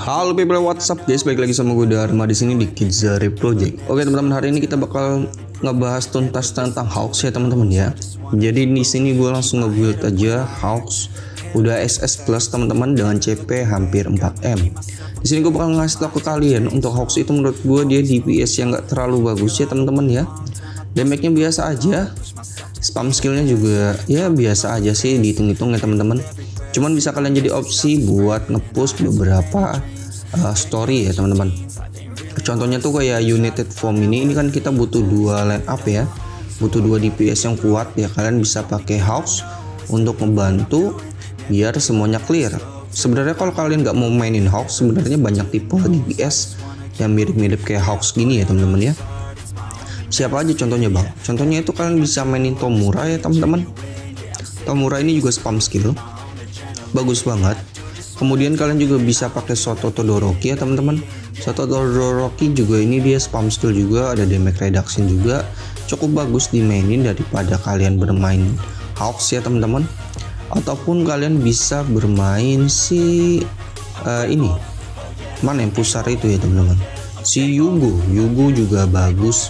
Halo people, what's up guys? Balik lagi sama gue Dharma di sini di Kidzare Project. Oke teman-teman, hari ini kita bakal ngebahas tuntas tentang Hawks ya teman-teman ya. Jadi di sini gue langsung nge-build aja Hawks udah SS Plus teman-teman dengan CP hampir 4M. Di sini gue bakal ngasih tau ke kalian untuk Hawks itu menurut gue dia DPS yang gak terlalu bagus ya teman-teman ya. Damage-nya biasa aja. Spam skillnya juga ya biasa aja sih, dihitung-hitung ya teman-teman. Cuman bisa kalian jadi opsi buat nge-push beberapa story ya teman-teman. Contohnya tuh kayak United Form ini kan kita butuh 2 line up ya, butuh 2 DPS yang kuat ya. Kalian bisa pakai Hawks untuk membantu biar semuanya clear. Sebenarnya kalau kalian nggak mau mainin Hawks, sebenarnya banyak tipe DPS yang mirip-mirip kayak Hawks gini ya teman-teman ya. Siapa aja contohnya bang? Contohnya itu kalian bisa mainin Tomura ya teman-teman. Tomura ini juga spam skill, bagus banget. Kemudian kalian juga bisa pakai Shoto Todoroki ya teman-teman. Shoto Todoroki juga ini dia spam skill juga, ada damage reduction juga, cukup bagus dimainin daripada kalian bermain Hawks ya teman-teman. Ataupun kalian bisa bermain si ini mana yang pusar itu ya teman-teman, si Yugo juga bagus.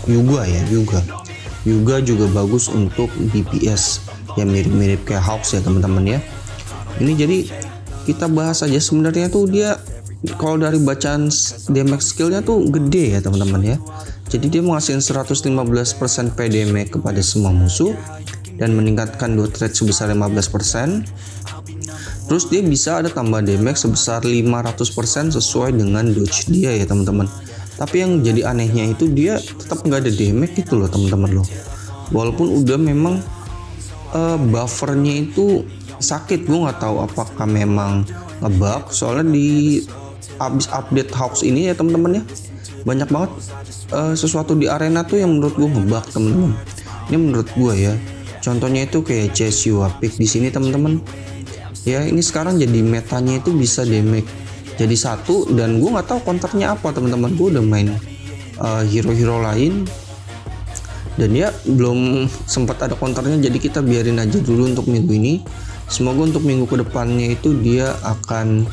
Yuga juga bagus untuk DPS yang mirip-mirip kayak Hawks ya teman-teman ya. Ini jadi kita bahas aja, sebenarnya tuh dia kalau dari bacaan damage skillnya tuh gede ya teman-teman ya. Jadi dia menghasilkan 115% PDM kepada semua musuh dan meningkatkan dot rate sebesar 15%. Terus dia bisa ada tambah damage sebesar 500% sesuai dengan dodge dia ya teman-teman. Tapi yang jadi anehnya itu dia tetap nggak ada damage gitu loh teman-teman loh. Walaupun udah memang buffernya itu sakit, gue nggak tahu apakah memang ngebug. Soalnya di abis update Hawks ini ya teman-teman ya, banyak banget sesuatu di arena tuh yang menurut gue ngebug teman-teman. Ini menurut gue ya. Contohnya itu kayak Cheshire Pick di sini teman-teman. Ya ini sekarang jadi metanya itu bisa damage jadi 1, dan gue nggak tahu counternya apa teman-teman. Gue udah main hero-hero lain dan ya belum sempat ada counternya, jadi kita biarin aja dulu untuk minggu ini. Semoga untuk minggu kedepannya itu dia akan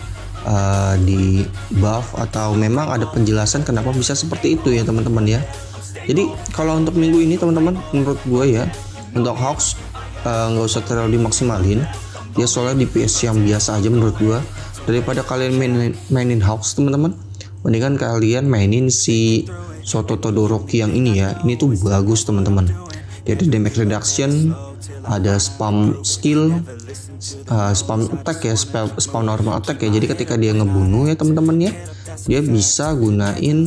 di buff atau memang ada penjelasan kenapa bisa seperti itu ya teman-teman ya. Jadi kalau untuk minggu ini teman-teman, menurut gue ya untuk Hawks nggak usah terlalu dimaksimalin dia, soalnya DPS yang biasa aja menurut gue. Daripada kalian mainin Hawks teman-teman, mendingan kalian mainin si Shoto Todoroki yang ini ya. Ini tuh bagus teman-teman. Dia ada damage reduction, ada spam skill, spam attack ya, spam normal attack ya. Jadi ketika dia ngebunuh ya teman-teman ya, dia bisa gunain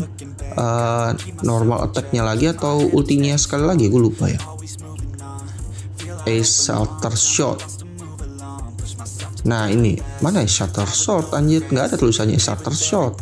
normal attacknya lagi atau ultinya sekali lagi, gue lupa ya. Shelter Shot. Nah ini mana ya Shelter Shot, anjir nggak ada tulisannya Shelter Shot.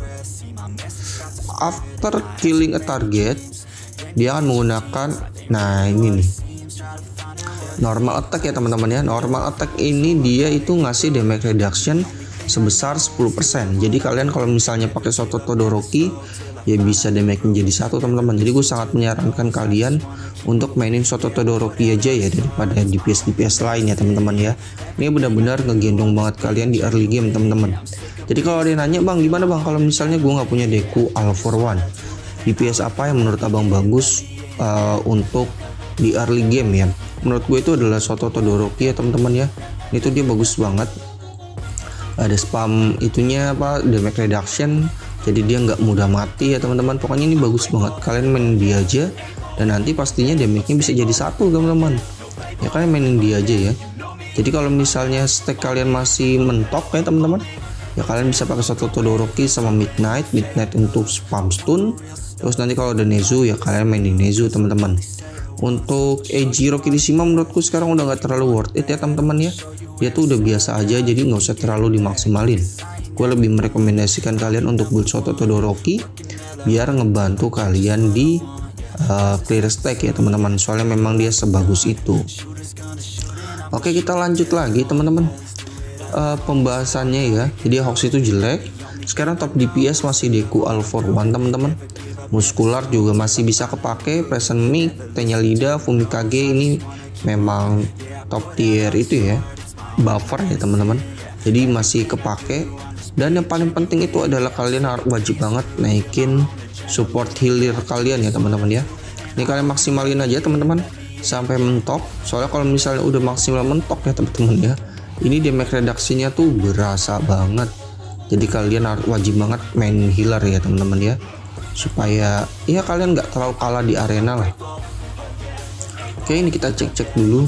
After killing a target, dia akan menggunakan, nah ini nih, normal attack ya teman-teman ya. Normal attack ini dia itu ngasih damage reduction sebesar 10%. Jadi kalian kalau misalnya pakai Shoto Todoroki ya bisa damage menjadi 1 teman-teman. Jadi gue sangat menyarankan kalian untuk mainin Shoto Todoroki aja ya daripada DPS lain ya teman-teman ya. Ini benar-benar ngegendong banget kalian di early game teman-teman. Jadi kalau ada yang nanya, bang gimana bang kalau misalnya gue nggak punya Deku All for One, DPS apa yang menurut abang bagus untuk di early game ya? Menurut gue itu adalah Shoto Todoroki ya teman-teman ya. Itu dia bagus banget, ada spam itunya apa, damage reduction, jadi dia nggak mudah mati ya teman-teman. Pokoknya ini bagus banget, kalian mainin dia aja dan nanti pastinya damage-nya bisa jadi 1 teman-teman ya. Kalian mainin dia aja ya. Jadi kalau misalnya stack kalian masih mentok ya teman-teman ya, kalian bisa pakai Shoto Todoroki sama Midnight untuk spam stun. Terus nanti kalau ada Nezu ya kalian mainin Nezu teman-teman. Untuk Eijiro Kirishima menurutku sekarang udah nggak terlalu worth it ya teman-teman ya. Dia tuh udah biasa aja, jadi nggak usah terlalu dimaksimalin. Gue lebih merekomendasikan kalian untuk build Shoto Todoroki biar ngebantu kalian di clear stack ya teman-teman, soalnya memang dia sebagus itu. Oke, kita lanjut lagi teman-teman pembahasannya ya. Jadi Hawks itu jelek, sekarang top DPS masih Deku All for One teman-teman. Muskular juga masih bisa kepake, Present Mic, Tenya Lida, Fumikage ini memang top tier itu ya, buffer ya teman-teman. Jadi masih kepake. Dan yang paling penting itu adalah kalian harus wajib banget naikin support healer kalian ya teman-teman ya. Ini kalian maksimalin aja teman-teman sampai mentok. Soalnya kalau misalnya udah maksimal mentok ya teman-teman ya, ini damage reduksinya tuh berasa banget. Jadi kalian harus wajib banget main healer ya teman-teman ya, supaya ya kalian nggak terlalu kalah di arena lah. Oke, ini kita cek-cek dulu.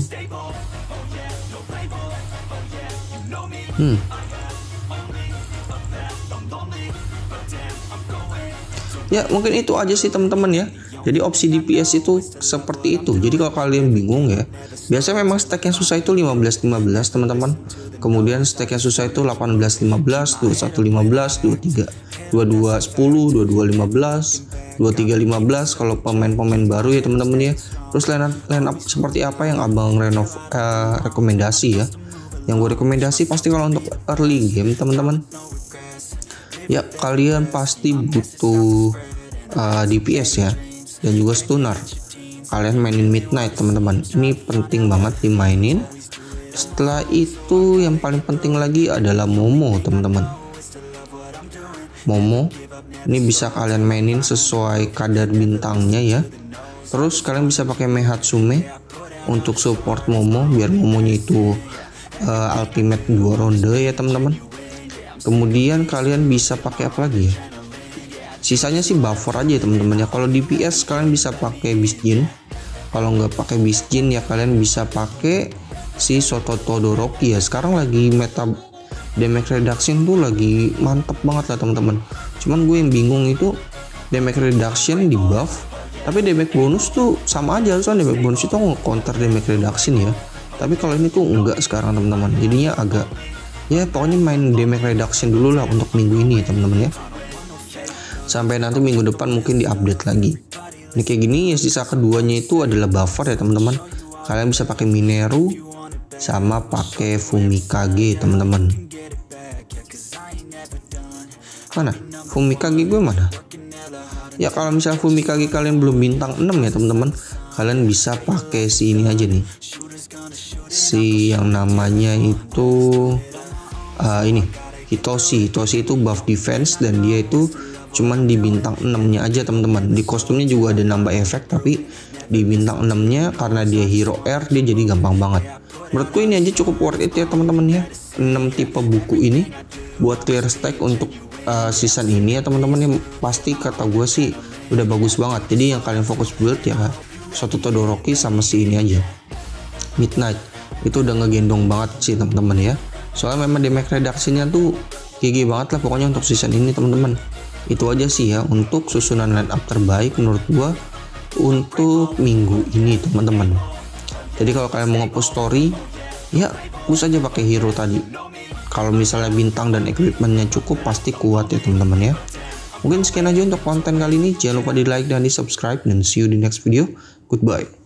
Ya mungkin itu aja sih teman-teman ya. Jadi opsi DPS itu seperti itu. Jadi kalau kalian bingung ya, biasanya memang stack yang susah itu 15-15 teman-teman. Kemudian stack yang susah itu 18-15, 21-15, 23, 22-10, 22-15, 23-15 kalau pemain-pemain baru ya teman-teman ya. Terus line up seperti apa yang abang Renov rekomendasi ya. Yang gue rekomendasi pasti kalau untuk early game teman-teman, ya kalian pasti butuh DPS ya, dan juga stunner. Kalian mainin midnight teman-teman, ini penting banget dimainin. Setelah itu yang paling penting lagi adalah Momo teman-teman. Momo ini bisa kalian mainin sesuai kadar bintangnya ya. Terus kalian bisa pakai Mehatsume untuk support Momo biar Momonya itu ultimate 2 ronde ya teman-teman. Kemudian kalian bisa pakai apa lagi ya? Sisanya sih buffer aja ya teman-teman ya. Kalau DPS kalian bisa pakai Beast Jin. Kalau nggak pakai Beast Jin ya kalian bisa pakai si Soto Todoroki ya. Sekarang lagi meta damage reduction tuh lagi mantep banget lah teman-teman. Cuman gue yang bingung itu damage reduction di buff, tapi damage bonus tuh sama aja. Harusnya damage bonus itu nge-counter damage reduction ya. Tapi kalau ini tuh enggak sekarang teman-teman. Jadinya agak ya pokoknya main damage reduction dulu lah untuk minggu ini teman-teman ya. Sampai nanti minggu depan mungkin diupdate lagi. Ini kayak gini ya, sisa keduanya itu adalah buffer ya teman-teman. Kalian bisa pakai Mineru sama pakai Fumikage teman-teman. Mana? Fumikage gue mana? Ya kalau misalnya Fumikage kalian belum bintang 6 ya teman-teman, kalian bisa pakai si ini aja nih. Si yang namanya itu ini Hitoshi. Hitoshi itu buff defense dan dia itu cuman di bintang 6-nya aja teman-teman. Di kostumnya juga ada nambah efek, tapi di bintang 6-nya karena dia hero air dia jadi gampang banget. Menurutku ini aja cukup worth it ya teman-teman ya. 6 tipe buku ini buat clear stack untuk season ini ya teman-teman ya. Pasti kata gue sih udah bagus banget. Jadi yang kalian fokus build ya Soto Todoroki sama si ini aja Midnight. Itu udah ngegendong banget sih teman-teman ya. Soalnya memang damage reduction-nya tuh gigi banget lah pokoknya untuk season ini teman-teman. Itu aja sih ya untuk susunan line up terbaik menurut gua untuk minggu ini teman-teman. Jadi kalau kalian mau nge-push story ya push aja pakai hero tadi. Kalau misalnya bintang dan equipmentnya cukup pasti kuat ya teman-teman ya. Mungkin sekian aja untuk konten kali ini. Jangan lupa di like dan di subscribe, dan see you di next video. Goodbye.